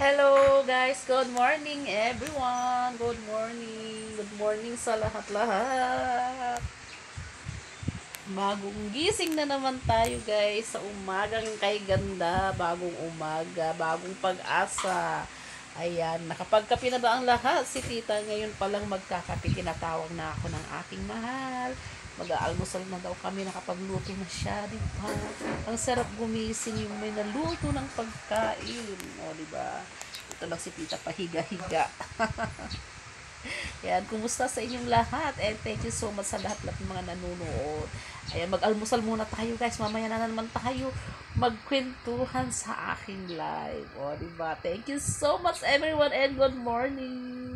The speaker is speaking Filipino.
Hello guys, good morning everyone. Good morning. Good morning sa lahat-lahat. Bagong gising na naman tayo guys sa umagang kay ganda. Bagong umaga, bagong pag-asa. Ayan, nakapagkape na ba ang lahat? Si tita ngayon palang magkakape. Tinatawag na ako ng aking mahal. Mag-aalmusal na daw kami, nakapagluto na siya, di ba? Ang sarap gumising yung may naluto ng pagkain. O, di ba? Ito lang si tita pahiga-higa. Yan, kumusta sa inyong lahat? And thank you so much sa lahat-lahat ng mga nanonood. Ayan, mag-almusal muna tayo guys. Mamaya na naman tayo magkwentuhan sa aking live. O, diba? Thank you so much everyone and good morning.